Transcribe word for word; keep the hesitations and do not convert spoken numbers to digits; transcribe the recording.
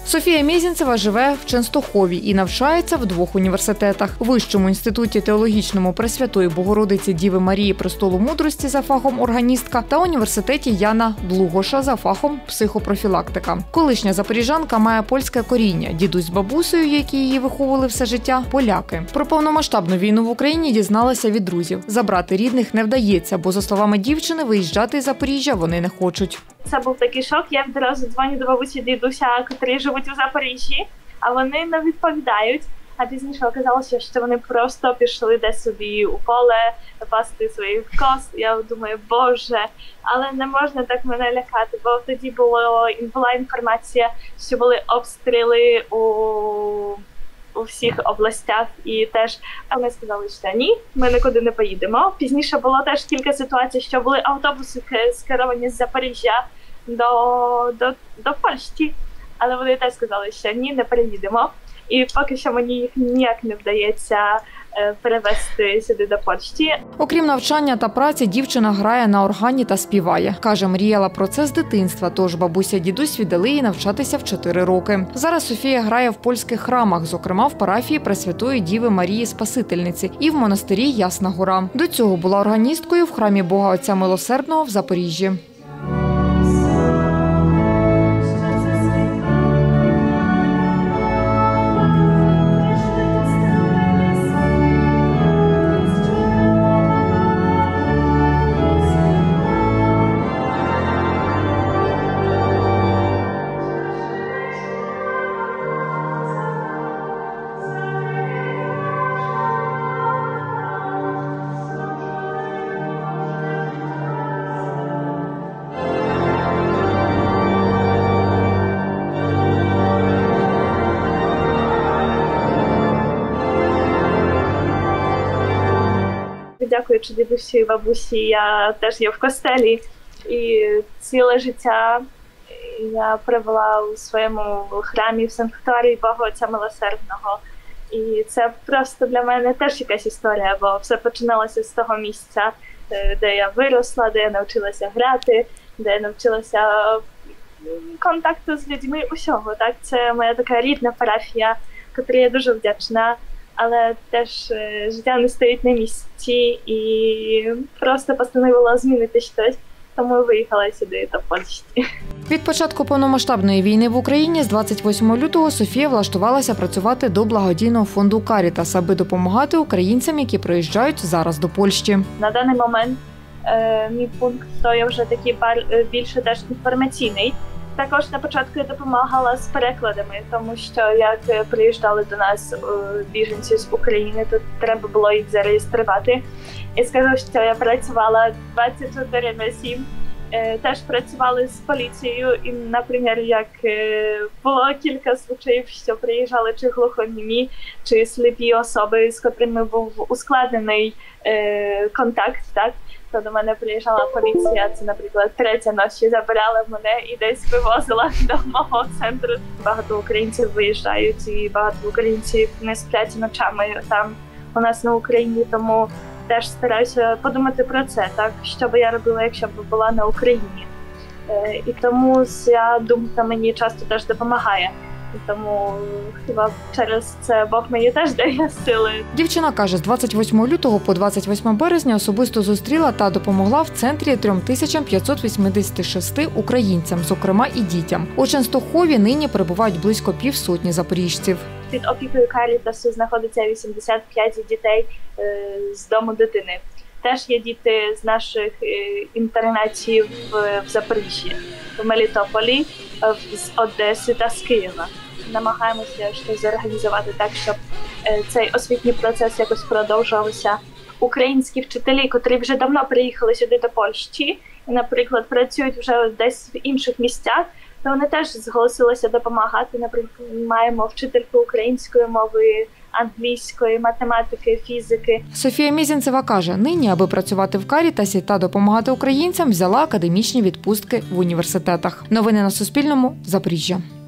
Софія Мезенцева живе в Ченстохові і навчається в двох університетах – Вищому інституті теологічному Пресвятої Богородиці Діви Марії Престолу Мудрості за фахом органістка та університеті Яна Длугоша за фахом психопрофілактика. Колишня запоріжанка має польське коріння. Дідусь з бабусею, які її виховували все життя – поляки. Про повномасштабну війну в Україні дізналася від друзів. Забрати рідних не вдається, бо, за словами дівчини, виїжджати із Запоріжжя вони не хочуть. Це був такий шок. Я відразу дзвоню до бабусі і дідуся, котрі живуть у Запоріжжі, а вони не відповідають. А пізніше оказалося, що вони просто пішли десь собі у поле пасти своїх коз. Я думаю, боже, але не можна так мене лякати, бо тоді було, була інформація, що були обстріли у, у всіх областях. І теж вони сказали, що ні, ми нікуди не поїдемо. Пізніше було теж кілька ситуацій, що були автобуси скеровані з Запоріжжя до, до, до Польщі. Але вони теж сказали, що ні, не переїдемо. І поки що мені їх ніяк не вдається перевезти сюди до Польщі. Окрім навчання та праці, дівчина грає на органі та співає. Каже, мріяла про це з дитинства, тож бабуся і дідусь віддали їй навчатися в чотири роки. Зараз Софія грає в польських храмах, зокрема в парафії Пресвятої Діви Марії Спасительниці і в монастирі Ясна Гора. До цього була органісткою в храмі Бога Отця Милосердного в Запоріжжі. Дякуючи дідусі і бабусі, я теж є в костелі, і ціле життя я провела у своєму храмі в санктуарії Бога Отця Милосердного. І це просто для мене теж якась історія, бо все починалося з того місця, де я виросла, де я навчилася грати, де я навчилася контакту з людьми, усього. Так? Це моя така рідна парафія, котрій я дуже вдячна. Але теж життя не стоїть на місці і просто постановила змінити щось, тому виїхала сюди до Польщі. Від початку повномасштабної війни в Україні з двадцять восьмого лютого Софія влаштувалася працювати до благодійного фонду «Карітас», аби допомагати українцям, які приїжджають зараз до Польщі. На даний момент е, мій пункт то є вже такий більше теж інформаційний. Також на початку я допомагала з перекладами, тому що як приїжджали до нас біженці з України, то треба було їх зареєструвати. І скажу, що я працювала двадцять чотири на сім, теж працювали з поліцією. І, наприклад, як було кілька случаїв, що приїжджали чи глухонімі, чи сліпі особи, з котрими був ускладнений контакт, так? То до мене приїжджала поліція, це, наприклад, третя ночі, забирала мене і десь вивозила до мого центру. Багато українців виїжджають і багато українців не сплять ночами там у нас на Україні, тому теж стараюся подумати про це, так, що би я робила, якщо б була на Україні. І тому ця думка мені часто теж допомагає. Тому хіба через це Бог мені теж дає сили. Дівчина каже, з двадцять восьмого лютого по двадцять восьме березня особисто зустріла та допомогла в центрі три тисячі п'ятсот вісімдесят шість українцям, зокрема і дітям. У Ченстохові нині перебувають близько півсотні запоріжців. Під опікою «Карітасу» знаходиться вісімдесят п'ять дітей з дому дитини. Теж є діти з наших інтернатів в Запоріжжі, в Мелітополі, з Одеси та з Києва. Намагаємося щось зорганізувати так, щоб цей освітній процес якось продовжувався. Українські вчителі, котрі вже давно приїхали сюди до Польщі, і, наприклад, працюють вже десь в інших місцях, то вони теж зголосилися допомагати. Наприклад, маємо вчительку української мови, англійської, математики, фізики. Софія Мезенцева каже, нині, аби працювати в «Карітасі» та допомагати українцям, взяла академічні відпустки в університетах. Новини на Суспільному. Запоріжжя.